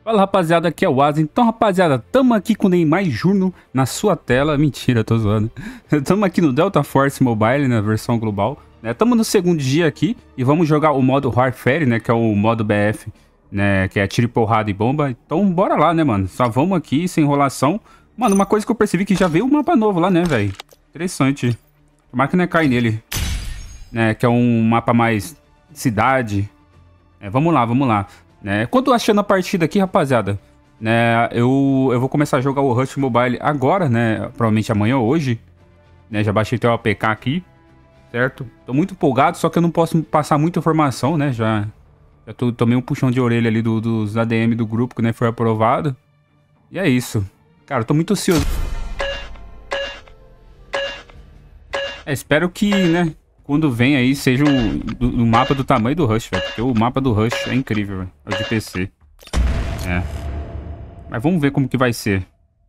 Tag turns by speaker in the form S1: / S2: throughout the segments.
S1: Fala rapaziada, aqui é o Asa. Então rapaziada, tamo aqui com o Neymar Júnior na sua tela. Mentira, tô zoando. Tamo aqui no Delta Force Mobile, na versão global, né? Tamo no segundo dia aqui e vamos jogar o modo Warfare, né? Que é o modo BF, né? Que é tiro, porrada e bomba. Então bora lá, né, mano? Só vamos aqui, sem enrolação. Mano, uma coisa que eu percebi que já veio um mapa novo lá, né, velho? Interessante. Tomara que não cai nele, né? Que é um mapa mais cidade. Vamos lá, vamos lá. Quando achando a partida aqui, rapaziada, né, eu vou começar a jogar o Rush Mobile agora, né, provavelmente amanhã ou hoje, né, já baixei até o APK aqui, certo? Tô muito empolgado, só que eu não posso passar muita informação, né, já tomei um puxão de orelha ali dos ADM do grupo, que né, foi aprovado, e é isso. Cara, eu tô muito ansioso. Espero que, né, quando vem aí, seja um mapa do tamanho do Rush, velho. Porque o mapa do Rush é incrível, velho. É o de PC. Mas vamos ver como que vai ser.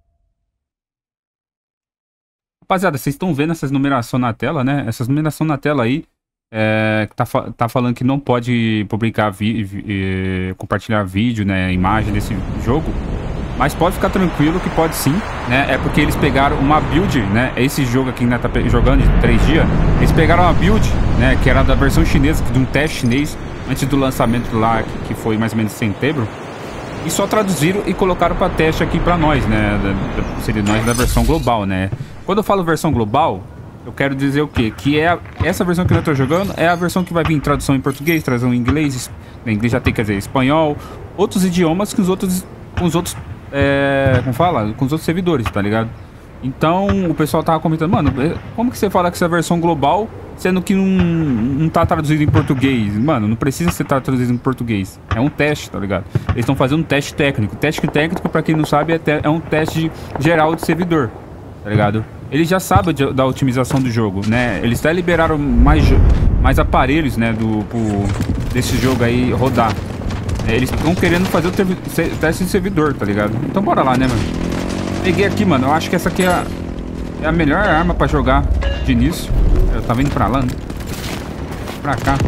S1: Rapaziada, vocês estão vendo essas numerações na tela, né? Essas numerações na tela aí, tá falando que não pode publicar compartilhar vídeo, né, imagem desse jogo. Mas pode ficar tranquilo que pode sim, né? É porque eles pegaram uma build, né? Esse jogo aqui, né, tá jogando de 3 dias. Eles pegaram uma build, né? Que era da versão chinesa, de um teste chinês, antes do lançamento lá, que foi mais ou menos em setembro. E só traduziram e colocaram para teste aqui para nós, né? Seria nós da versão global, né? Quando eu falo versão global, eu quero dizer o quê? Que essa versão que eu tô jogando é a versão que vai vir em tradução em português, tradução em inglês. Em inglês já tem, quer dizer, espanhol, outros idiomas que com os outros como fala? Com os outros servidores, tá ligado? Então o pessoal tava comentando, mano, como que você fala que essa é a versão global, sendo que não tá traduzido em português? Mano, não precisa ser traduzido em português. É um teste, tá ligado? Eles estão fazendo um teste técnico. Teste técnico, pra quem não sabe, é um teste geral de servidor, tá ligado? Eles já sabem da otimização do jogo, né? Eles até liberaram mais aparelhos, né, desse jogo aí rodar. Eles estão querendo fazer o teste de servidor, tá ligado? Então bora lá, né, mano? Peguei aqui, mano. Eu acho que essa aqui é a melhor arma pra jogar de início. Eu tava indo pra lá, né? Pra cá.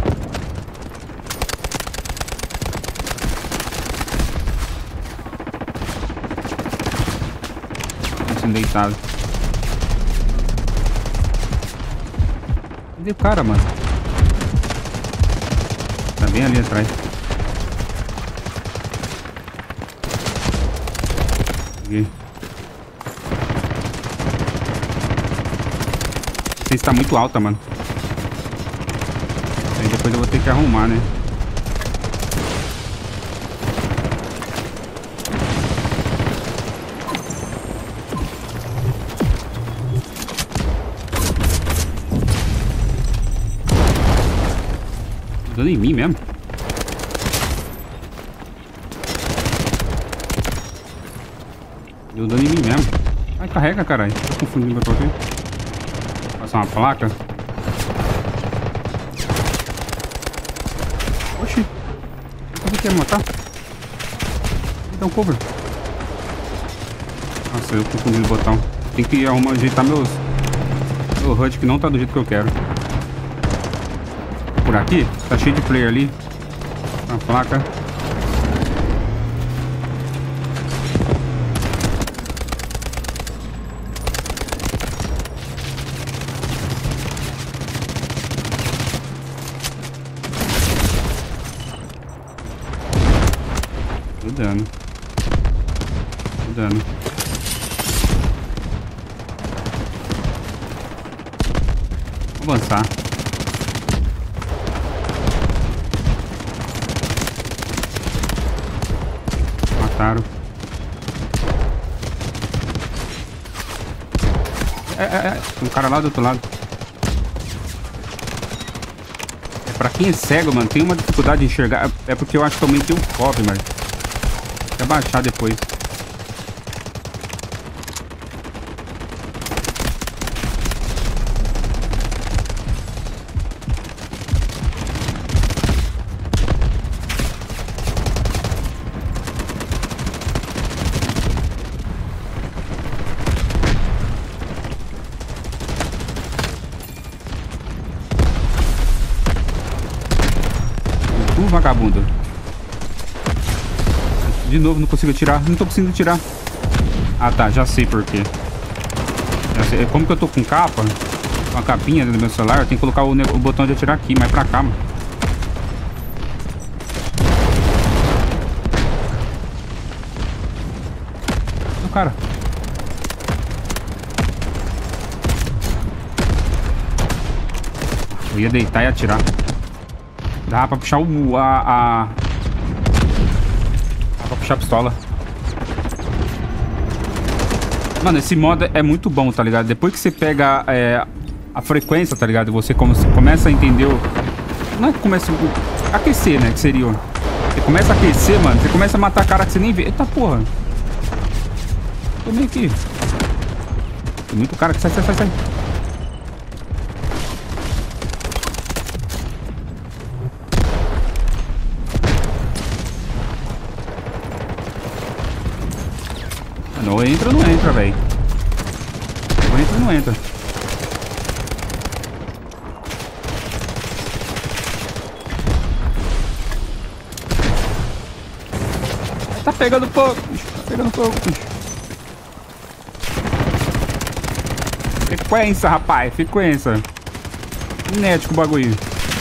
S1: Assim, deitado. Cadê o cara, mano? Tá bem ali atrás. Você está muito alta, mano. Aí depois eu vou ter que arrumar, né? Dando em mim mesmo. Deu dano em mim mesmo. Ai, carrega, caralho. Tô confundindo o que eu tô aqui. Passar uma placa. Oxi. O que quer matar? Então cover. Nossa, eu confundi o botão. Tem que ajeitar meu HUD que não tá do jeito que eu quero. Por aqui? Tá cheio de player ali. Uma placa. Dano. Dano. Vou avançar. Mataram. Tem um cara lá do outro lado. Pra quem é cego, mano, tem uma dificuldade de enxergar. É porque eu acho que aumentei o foco, mano. Vai baixar depois. Vagabundo. De novo, não consigo atirar. Não tô conseguindo atirar. Ah, tá. Já sei por quê. Já sei. Como que eu tô com capa, com a capinha do meu celular, eu tenho que colocar o botão de atirar aqui, mais pra cá, mano. O cara. Eu ia deitar e atirar. Dá pra puxar dá pra puxar a pistola. Mano, esse modo é muito bom, tá ligado? Depois que você pega a frequência, tá ligado? Você começa a entender não é que começa a aquecer, né? Que seria... Você começa a aquecer, mano. Você começa a matar cara que você nem vê. Eita porra. Tomei aqui. Tem muito cara que sai. Não entra, velho. Não entra. Tá pegando fogo, bicho. Bicho. Frequência, rapaz. Frequência. Inético o bagulho.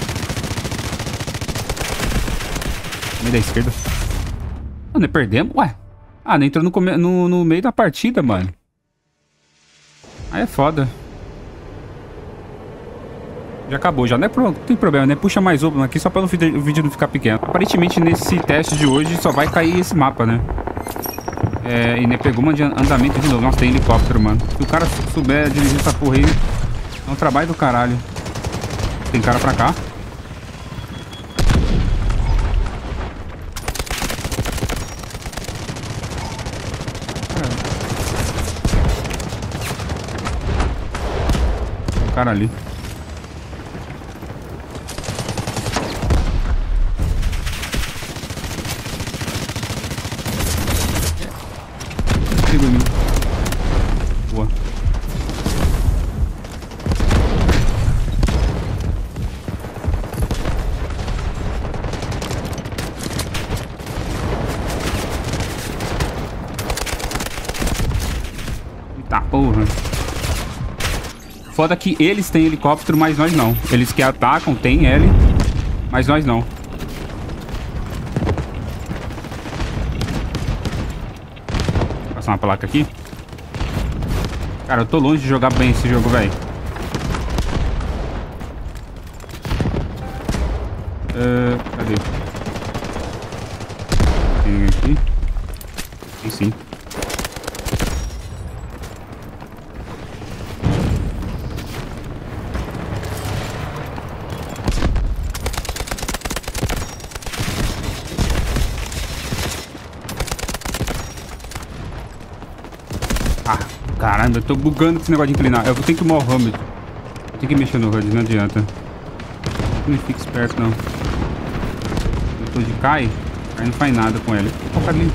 S1: Meio da esquerda. Mano, perdemos? Ué. Ah, não entrou no meio da partida, mano. Aí é foda. Já acabou, já. Não é não tem problema, né? Puxa mais uma aqui só pra o vídeo não ficar pequeno. Aparentemente, nesse teste de hoje, só vai cair esse mapa, né? E né, pegou uma de andamento de novo. Nossa, tem helicóptero, mano. Se o cara souber dirigir essa porra aí, é um trabalho do caralho. Tem cara pra cá. Cara ali. Pegou em mim. Boa. Eita porra. Foda que eles têm helicóptero, mas nós não. Eles que atacam, tem L, mas nós não. Vou passar uma placa aqui. Cara, eu tô longe de jogar bem esse jogo, velho. Cadê? Tem aqui? Tem sim. Ah, caramba, eu tô bugando com esse negócio de inclinar. Eu vou ter que ir o HUD. Tem que mexer no HUD, não adianta. Não fica esperto, não. Eu tô de cai, aí não faz nada com ele. Foca ali.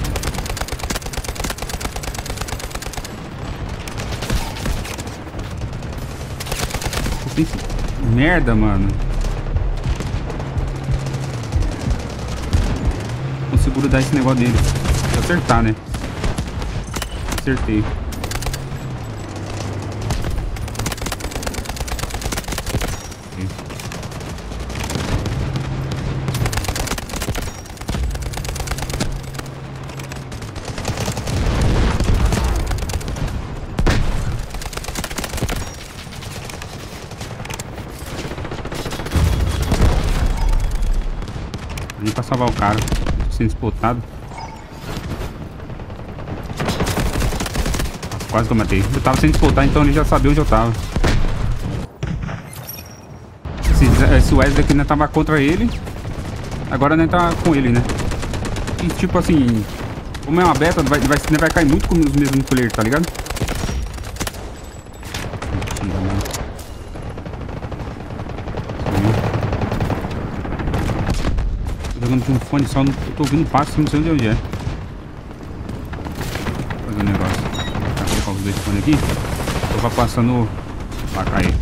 S1: Merda, mano. Consigo grudar esse negócio dele. Vou acertar, né? Acertei. Nem pra salvar o cara. Tô sendo spotado. Nossa, quase que eu matei. Eu tava sendo spotado, então ele já sabia onde eu tava. Esse Wesley aqui, né, tava contra ele. Agora, né, tá com ele, né? E tipo assim, como é uma beta, vai cair muito com os mesmos players, tá ligado? Jogando de um fone só, eu tô ouvindo passo, não sei onde é. Vou fazer um negócio. Vou colocar os dois fones aqui. Eu vou passando pra cair.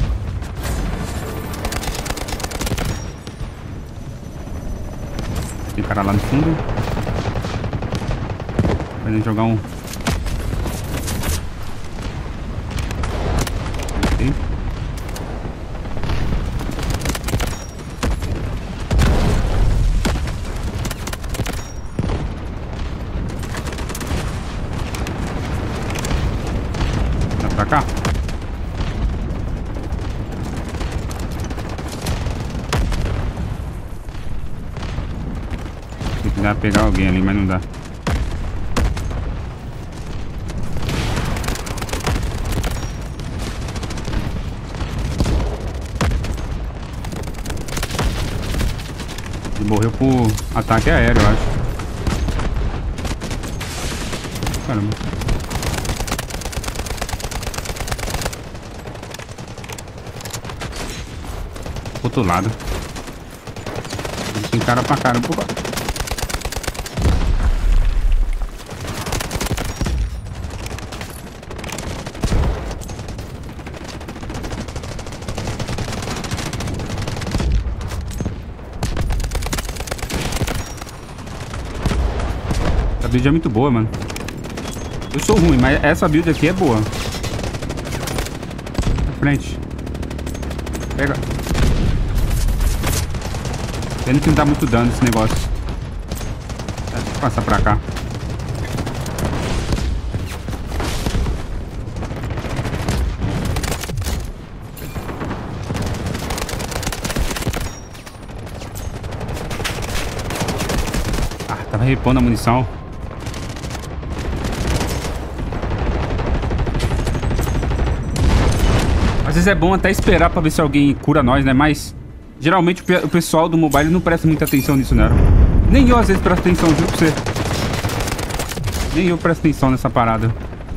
S1: Tem cara lá no fundo. Pra gente jogar um... Okay. Vai pra cá. Se quiser pegar alguém ali, mas não dá. Ele morreu por ataque aéreo, eu acho. Caramba. Outro lado. Tem cara pra caramba. Essa build é muito boa, mano. Eu sou ruim, mas essa build aqui é boa. Na frente. Pega. Tendo que não dá muito dano esse negócio. Deixa eu passar pra cá. Ah, tava repondo a munição. Às vezes é bom até esperar pra ver se alguém cura nós, né? Mas geralmente o pessoal do mobile não presta muita atenção nisso, né? Nem eu às vezes presto atenção, juro pra você. Nem eu presto atenção nessa parada.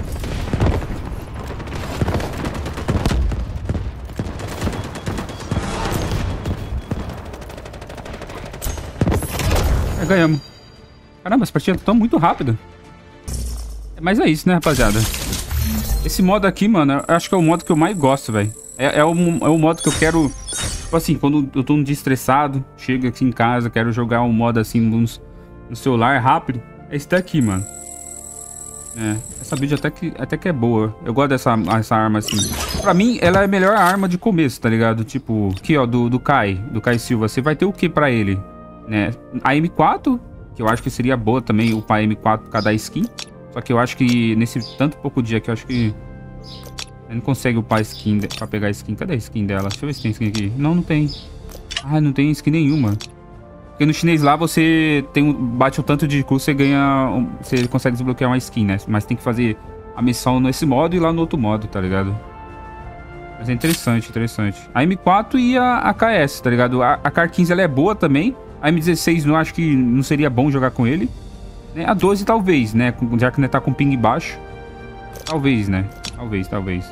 S1: Ganhamos. Caramba, essa partida tá muito rápida. Mas é isso, né, rapaziada? Esse modo aqui, mano, eu acho que é o modo que eu mais gosto, velho. É o modo que eu quero... Tipo assim, quando eu tô um dia estressado, chego aqui em casa, quero jogar um modo assim no celular rápido. É esse daqui, mano. É, essa build até que é boa. Eu gosto dessa arma assim. Pra mim, ela é a melhor arma de começo, tá ligado? Tipo, aqui ó, do Kai Silva. Você vai ter o que pra ele? Né? A M4, que eu acho que seria boa também upar a M4 por causa da skin. Só que eu acho que nesse tanto pouco dia que eu acho que... Ele não consegue upar a skin pra pegar a skin. Cadê a skin dela? Deixa eu ver se tem skin aqui. Não, não tem. Ah, não tem skin nenhuma. Porque no chinês lá você bate o tanto de custo, você ganha... Você consegue desbloquear uma skin, né? Mas tem que fazer a missão nesse modo e lá no outro modo, tá ligado? Mas é interessante, interessante. A M4 e a KS, tá ligado? A Kar 15 ela é boa também. A M16 eu acho que não seria bom jogar com ele. A 12 talvez, né? Já que ele tá com ping baixo. Talvez, né? Talvez.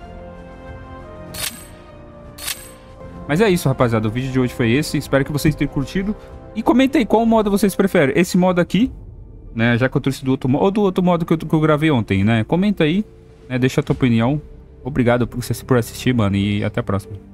S1: Mas é isso, rapaziada. O vídeo de hoje foi esse. Espero que vocês tenham curtido. E comenta aí qual modo vocês preferem. Esse modo aqui, né? Já que eu trouxe do outro modo. Ou do outro modo que eu gravei ontem, né? Comenta aí, né? Deixa a tua opinião. Obrigado por assistir, mano. E até a próxima.